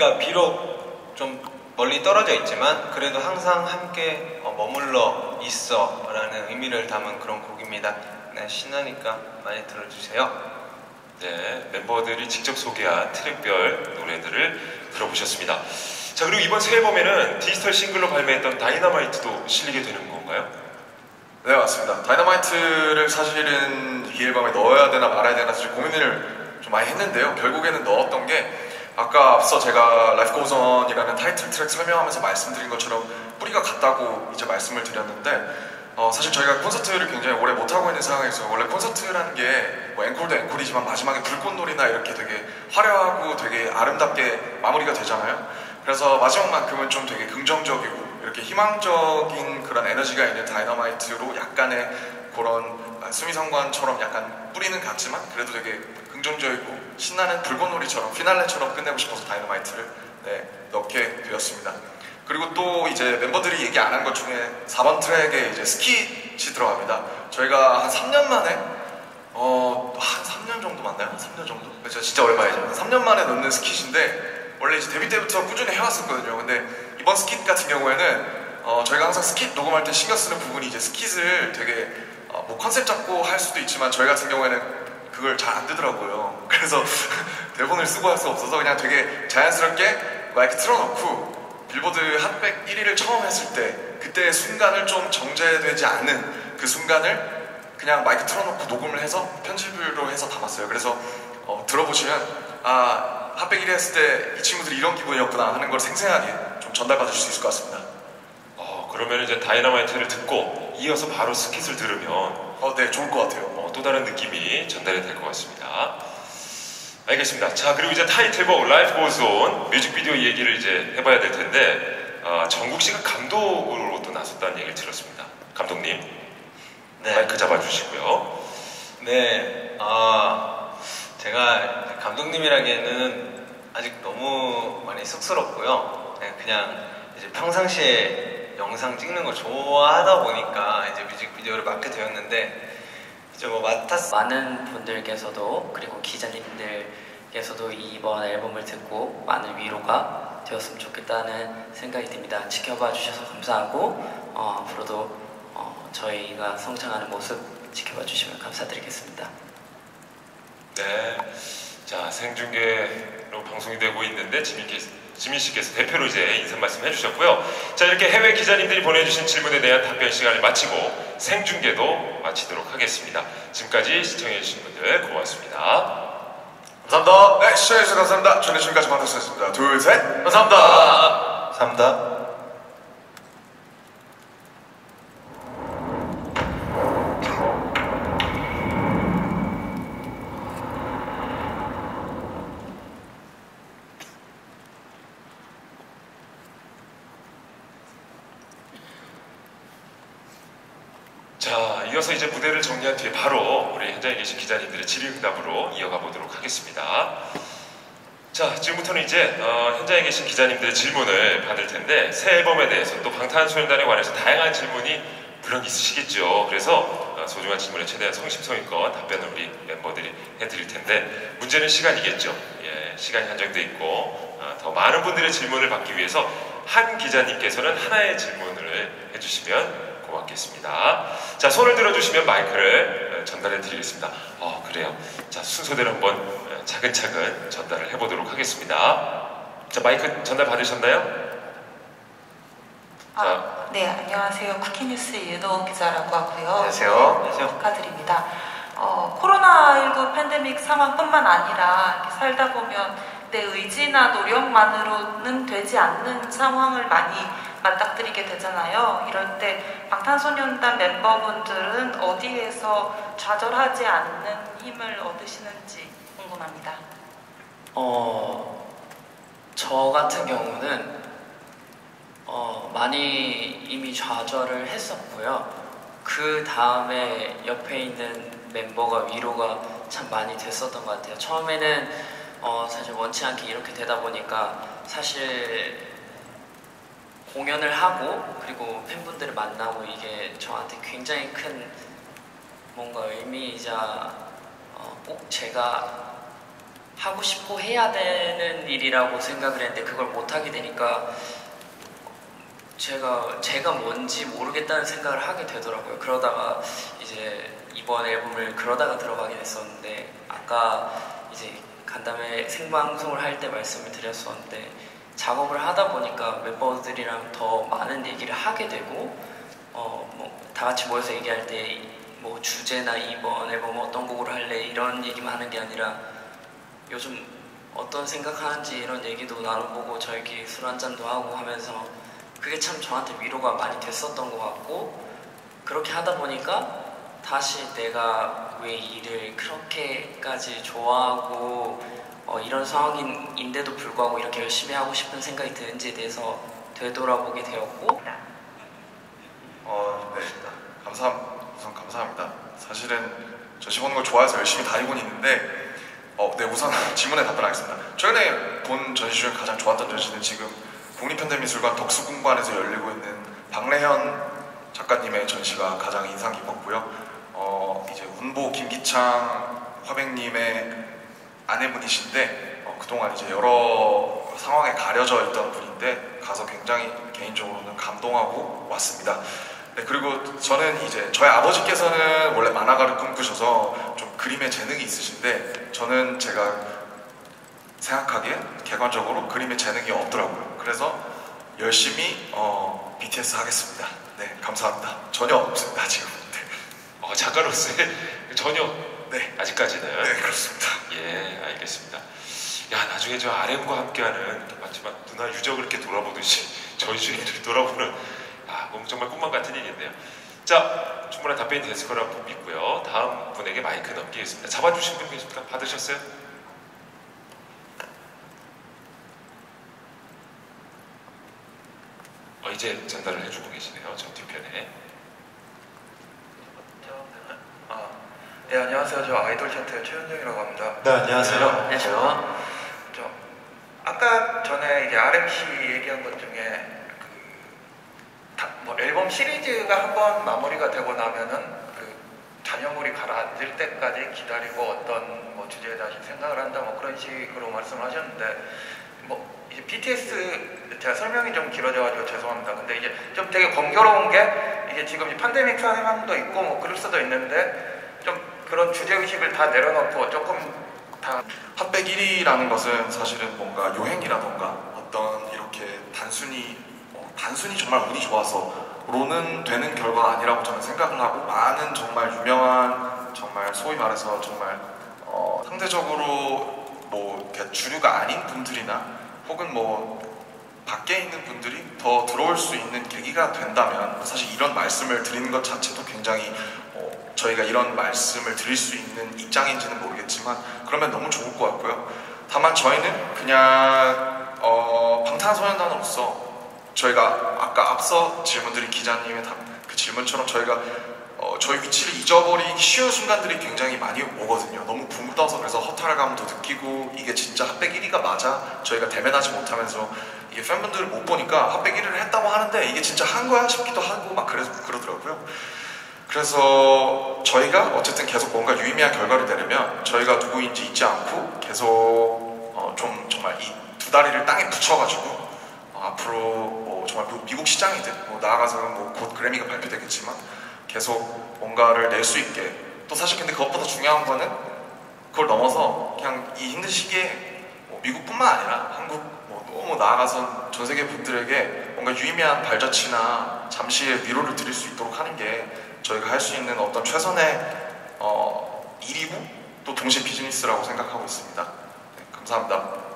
우리가 비록 좀 멀리 떨어져 있지만 그래도 항상 함께 머물러 있어 라는 의미를 담은 그런 곡입니다. 네, 신나니까 많이 들어주세요. 네, 멤버들이 직접 소개한 트랙별 노래들을 들어보셨습니다. 자, 그리고 이번 새 앨범에는 디지털 싱글로 발매했던 다이너마이트도 실리게 되는 건가요? 네, 맞습니다. 다이너마이트를 사실은 이 앨범에 넣어야 되나 말아야 되나 사실 고민을 좀 많이 했는데요. 결국에는 넣었던 게 아까 앞서 제가 Life Goes On이라는 타이틀 트랙 설명하면서 말씀드린 것처럼 뿌리가 같다고 이제 말씀을 드렸는데 사실 저희가 콘서트를 굉장히 오래 못하고 있는 상황에서 원래 콘서트라는 게 뭐 앵콜도 앵콜이지만 마지막에 불꽃놀이나 이렇게 되게 화려하고 되게 아름답게 마무리가 되잖아요. 그래서 마지막만큼은 좀 되게 긍정적이고 이렇게 희망적인 그런 에너지가 있는 다이너마이트로 약간의 그런 수미상관처럼 약간 뿌리는 같지만 그래도 되게 긍정적이고 신나는 불꽃놀이처럼 피날레처럼 끝내고 싶어서 다이너마이트를 넣게 되었습니다. 그리고 또 이제 멤버들이 얘기 안 한 것 중에 4번 트랙에 이제 스킷이 들어갑니다. 저희가 한 3년 만에 한 3년 정도 맞나요? 3년 정도? 그렇죠. 진짜 오랜만이죠. 3년 만에 넣는 스킷인데 원래 이제 데뷔 때부터 꾸준히 해왔었거든요. 근데 이번 스킷 같은 경우에는 저희가 항상 스킷 녹음할 때 신경 쓰는 부분이 이제 스킷을 되게 뭐 컨셉 잡고 할 수도 있지만 저희 같은 경우에는 그걸 잘 안 되더라고요. 그래서 대본을 쓰고 할 수 없어서 그냥 되게 자연스럽게 마이크 틀어놓고 빌보드 핫백 1위를 처음 했을 때 그때의 순간을 좀 정제되지 않는 그 순간을 그냥 마이크 틀어놓고 녹음을 해서 편집으로 해서 담았어요. 그래서 들어보시면 핫백 1위 했을 때 이 친구들이 이런 기분이었구나 하는 걸 생생하게 좀 전달받으실 수 있을 것 같습니다. 그러면 이제 다이너마이트를 듣고 이어서 바로 스킷을 들으면 네, 좋을 것 같아요. 또 다른 느낌이 전달이 될 것 같습니다. 알겠습니다. 자, 그리고 이제 타이틀곡 Life Goes On 뮤직비디오 얘기를 이제 해봐야 될 텐데 정국 씨가 감독으로 또 나섰다는 얘기를 들었습니다. 감독님, 네. 마이크 잡아주시고요. 네, 제가 감독님이라기에는 아직 너무 많이 쑥스럽고요. 그냥 이제 평상시에 영상 찍는 걸 좋아하다 보니까 이제 뮤직비디오를 맡게 되었는데 이제 뭐 많은 분들께서도 그리고 기자님들께서도 이번 앨범을 듣고 많은 위로가 되었으면 좋겠다는 생각이 듭니다. 지켜봐 주셔서 감사하고 앞으로도 저희가 성장하는 모습 지켜봐 주시면 감사드리겠습니다. 네, 자, 생중계로 방송이 되고 있는데 지민 씨께서 대표로 이제 인사 말씀 해주셨고요. 자, 이렇게 해외 기자님들이 보내주신 질문에 대한 답변 시간을 마치고 생중계도 마치도록 하겠습니다. 지금까지 시청해주신 분들 고맙습니다. 감사합니다. 네, 시청해주셔서 감사합니다. 저는 지금까지 방송했습니다. 둘, 셋. 감사합니다. 감사합니다. 자, 이어서 이제 무대를 정리한 뒤에 바로 우리 현장에 계신 기자님들의 질의응답으로 이어가 보도록 하겠습니다. 자, 지금부터는 이제 현장에 계신 기자님들의 질문을 받을 텐데 새 앨범에 대해서 또 방탄소년단에 관해서 다양한 질문이 물론 있으시겠죠. 그래서 소중한 질문에 최대한 성심성의껏 답변을 우리 멤버들이 해드릴 텐데 문제는 시간이겠죠. 예, 시간이 한정돼 있고 더 많은 분들의 질문을 받기 위해서 한 기자님께서는 하나의 질문을 해주시면 고맙겠습니다. 자, 손을 들어주시면 마이크를 전달해 드리겠습니다. 그래요. 자, 순서대로 한번 차근차근 전달을 해보도록 하겠습니다. 자, 마이크 전달 받으셨나요? 네, 안녕하세요. 쿠키뉴스 이은호 기자라고 하고요. 안녕하세요. 축하드립니다. 코로나19 팬데믹 상황뿐만 아니라 이렇게 살다 보면 내 의지나 노력만으로는 되지 않는 상황을 많이 맞닥뜨리게 되잖아요. 이럴 때 방탄소년단 멤버분들은 어디에서 좌절하지 않는 힘을 얻으시는지 궁금합니다. 저 같은 경우는 많이 이미 좌절을 했었고요. 그 다음에 옆에 있는 멤버가 위로가 참 많이 됐었던 것 같아요. 처음에는 사실 원치 않게 이렇게 되다 보니까 사실 공연을 하고 그리고 팬분들을 만나고 이게 저한테 굉장히 큰 뭔가 의미이자 꼭 제가 하고 싶고 해야 되는 일이라고 생각을 했는데 그걸 못 하게 되니까 제가 뭔지 모르겠다는 생각을 하게 되더라고요. 그러다가 이제 이번 앨범을 그러다가 들어가게 됐었는데 아까 이제 간담회 생방송을 할 때 말씀을 드렸었는데 작업을 하다 보니까 멤버들이랑 더 많은 얘기를 하게 되고 뭐 다 같이 모여서 얘기할 때 뭐 주제나 이번 앨범 어떤 곡으로 할래 이런 얘기만 하는 게 아니라 요즘 어떤 생각하는지 이런 얘기도 나눠보고 저희끼리 술 한잔도 하고 하면서 그게 참 저한테 위로가 많이 됐었던 것 같고 그렇게 하다 보니까 다시 내가 왜 일을 그렇게까지 좋아하고 이런 상황인데도 불구하고 이렇게 열심히 하고 싶은 생각이 드는지에 대해서 되돌아보게 되었고 네. 우선 감사합니다. 사실은 저 시보는 걸 좋아해서 열심히 다니고 있는데 네, 우선 질문에 답변하겠습니다. 최근에 본 전시 중에 가장 좋았던 전시는 지금 국립현대미술관 덕수궁관에서 열리고 있는 박래현 작가님의 전시가 가장 인상 깊었고요. 이제 운보 김기창 화백님의 아내분이신데 그동안 이제 여러 상황에 가려져 있던 분인데 가서 굉장히 개인적으로는 감동하고 왔습니다. 네, 그리고 저는 이제 저희 아버지께서는 원래 만화가를 꿈꾸셔서 좀 그림에 재능이 있으신데 저는 제가 생각하기에 객관적으로 그림에 재능이 없더라고요. 그래서 열심히 BTS 하겠습니다. 네, 감사합니다. 전혀 없습니다 지금. 네. 작가로서의 전혀 네. 아직까지는. 네, 그렇습니다. 예, 알겠습니다. 야, 나중에 저 RM과 함께하는 마지막 누나 유적을 이렇게 돌아보듯이 저희 주위를 돌아보는 정말 꿈만 같은 일인데요. 자, 충분한 답변이 됐을 거라고 믿고요. 다음 분에게 마이크 넘기겠습니다. 잡아주신 분 계십니까? 받으셨어요? 이제 전달을 해주고 계시네요. 저 뒤편에. 네, 안녕하세요. 저 아이돌 차트의 최현정이라고 합니다. 네, 안녕하세요. 안녕하세요. 아까 전에 이제 RMC 얘기한 것 중에 뭐 앨범 시리즈가 한번 마무리가 되고 나면은 잔여물이 가라앉을 때까지 기다리고 어떤 뭐 주제에 다시 생각을 한다 뭐 그런 식으로 말씀을 하셨는데 뭐 이제 BTS 제가 설명이 좀 길어져가지고 죄송합니다. 근데 이제 좀 되게 번거로운 게 이게 지금 이 팬데믹 상황도 있고 뭐 그럴 수도 있는데 좀 그런 주제 의식을 다 내려놓고 조금 다 핫백 1위라는 것은 사실은 뭔가 요행이라던가 어떤 이렇게 단순히 정말 운이 좋아서로는 되는 결과가 아니라고 저는 생각을 하고 많은 정말 유명한 정말 소위 말해서 정말 상대적으로 뭐 이렇게 주류가 아닌 분들이나 혹은 뭐 밖에 있는 분들이 더 들어올 수 있는 계기가 된다면 사실 이런 말씀을 드리는 것 자체도 굉장히 저희가 이런 말씀을 드릴 수 있는 입장인지는 모르겠지만 그러면 너무 좋을 것 같고요. 다만 저희는 그냥 방탄소년단으로서 저희가 아까 앞서 질문드린 기자님의 그 질문처럼 저희가 저희 위치를 잊어버리기 쉬운 순간들이 굉장히 많이 오거든요. 너무 붐떠서 그래서 허탈감도 느끼고 이게 진짜 핫백 1위가 맞아? 저희가 대면하지 못하면서 이게 팬분들을 못 보니까 핫백 1위를 했다고 하는데 이게 진짜 한 거야 싶기도 하고 막 그러더라고요. 그래서 저희가 어쨌든 계속 뭔가 유의미한 결과를 내려면 저희가 누구인지 잊지 않고 계속 좀 정말 이 두 다리를 땅에 붙여가지고 앞으로 뭐 정말 미국 시장이든 뭐 나아가서는 뭐 곧 그래미가 발표되겠지만 계속 뭔가를 낼 수 있게 또 사실 근데 그것보다 중요한 거는 그걸 넘어서 그냥 이 힘든 시기에 뭐 미국뿐만 아니라 한국 뭐 너무 나아가서 전 세계 분들에게 뭔가 유의미한 발자취나 잠시의 위로를 드릴 수 있도록 하는 게 저희가 할 수 있는 어떤 최선의 일이고 또 동시에 비즈니스라고 생각하고 있습니다. 네, 감사합니다.